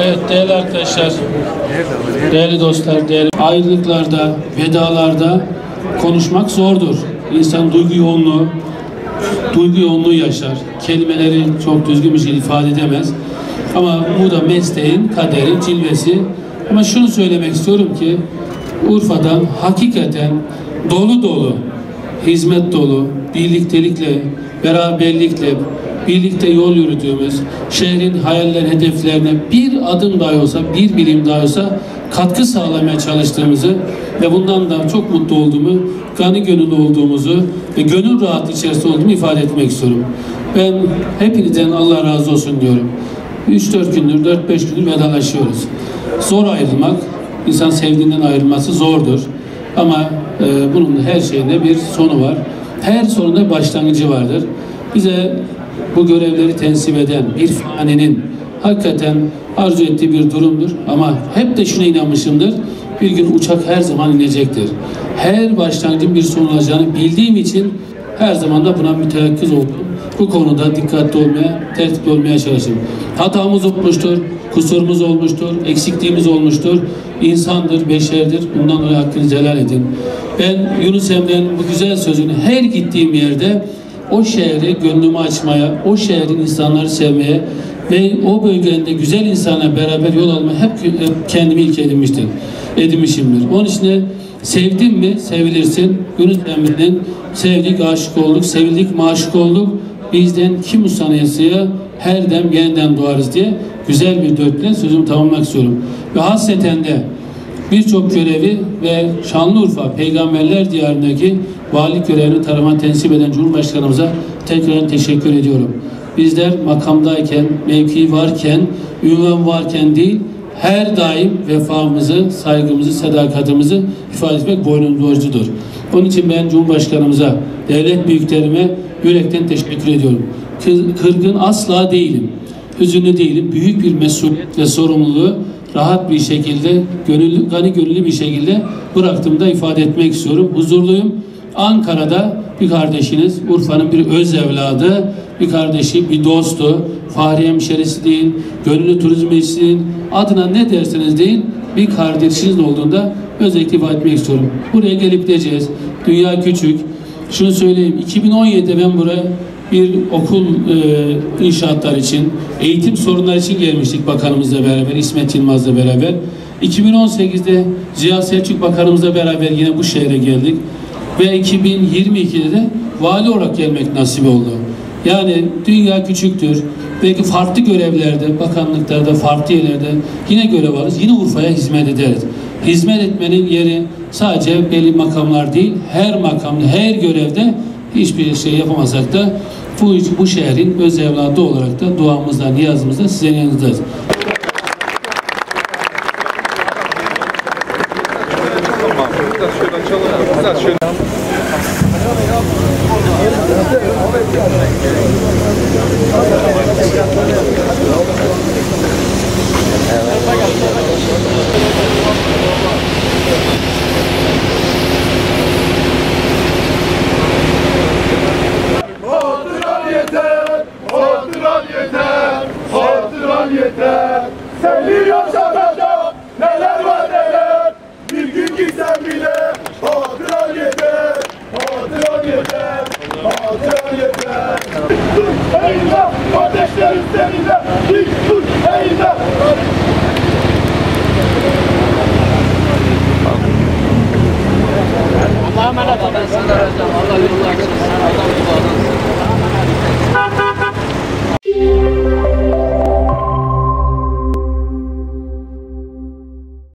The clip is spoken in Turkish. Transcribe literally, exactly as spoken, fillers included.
Evet değerli arkadaşlar, değerli dostlar, değerli ayrılıklarda, vedalarda konuşmak zordur. İnsan duygu yoğunluğu, duygu yoğunluğu yaşar. Kelimeleri çok düzgün bir şekilde ifade edemez. Ama bu da mesleğin kaderi, cilvesi. Ama şunu söylemek istiyorum ki Urfa'dan hakikaten dolu dolu, hizmet dolu, birliktelikle, beraberlikle, birlikte yol yürüdüğümüz, şehrin hayaller, hedeflerine bir adım dahi olsa, bir bilim dahi olsa katkı sağlamaya çalıştığımızı ve bundan da çok mutlu olduğumu, gani gönüllü olduğumuzu ve gönül rahatlığı içerisinde olduğumu ifade etmek istiyorum. Ben hepinizden Allah razı olsun diyorum. üç dört gündür, dört beş gündür vedalaşıyoruz. Zor ayrılmak, insan sevdiğinden ayrılması zordur. Ama e, bunun her şeyinde bir sonu var. Her sonunda başlangıcı vardır. Bize bu görevleri tensip eden bir faninin hakikaten arzu ettiği bir durumdur. Ama hep de şuna inanmışımdır. Bir gün uçak her zaman inecektir. Her başlangıcın bir sonu olacağını bildiğim için her zaman da buna müteyakkız oldum. Bu konuda dikkatli olmaya, tertipli olmaya çalıştım. Hatamız olmuştur, kusurumuz olmuştur, eksikliğimiz olmuştur. İnsandır, beşerdir. Bundan dolayı hakkınızı helal edin. Ben Yunus Emre'nin bu güzel sözünü her gittiğim yerde o şehri gönlümü açmaya, o şehrin insanları sevmeye ve o bölgede güzel insanla beraber yol almaya hep, hep kendimi ilk edinmiştim, edinmişimdir. Onun için de sevdin mi sevilirsin. Yunus Emre'nin sevdik, aşık olduk, sevildik, maşık olduk. Bizden kim usanıyasıya her dem yeniden doğarız diye güzel bir dörtle sözümü tamamlamak istiyorum. Ve hasreten de birçok görevi ve Şanlıurfa Peygamberler Diyarı'ndaki valilik görevini tarafından tensip eden Cumhurbaşkanımıza tekrar teşekkür ediyorum. Bizler makamdayken, mevki varken, ünvan varken değil, her daim vefamızı, saygımızı, sadakatimizi ifade etmek boynumuz borcudur. Onun için ben Cumhurbaşkanımıza, devlet büyüklerime yürekten teşekkür ediyorum. Kırgın asla değilim, hüzünlü değilim. Büyük bir mesuliyet ve sorumluluğu rahat bir şekilde, gönüllü, gani gönüllü bir şekilde bıraktığımda ifade etmek istiyorum. Huzurluyum. Ankara'da bir kardeşiniz, Urfa'nın bir öz evladı, bir kardeşi, bir dostu, fahri hemşerisi değil, gönüllü turizmcisi değil, adına ne derseniz deyin, bir kardeşiniz olduğunda özellikle ifade etmek istiyorum. Buraya gelip gideceğiz. Dünya küçük. Şunu söyleyeyim, iki bin on yedide ben buraya bir okul e, inşaatlar için, eğitim sorunları için gelmiştik bakanımızla beraber, İsmet Yılmaz'la beraber. iki bin on sekizde Ziya Selçuk Bakanımızla beraber yine bu şehre geldik. Ve iki bin yirmi ikide de vali olarak gelmek nasip oldu. Yani dünya küçüktür. Belki farklı görevlerde, bakanlıklarda, farklı yerlerde yine görev alırız. Yine Urfa'ya hizmet ederiz. Hizmet etmenin yeri sadece belli makamlar değil, her makamda, her görevde hiçbir şey yapamasak da bu, bu şehrin öz evladı olarak da duamızda, niyazımızda sizin yanınızdayız. Yeter, seni yaşatacak neler var neler. Bir gün gitsen bile hatıran yeter, hatıran yeter, hatıran yeter. Dur eğilme, kardeşlerim seninle. Dik dur eğilme. Allah'a emanet olun. Allah yolunu açsın. Allah yolunu açsın.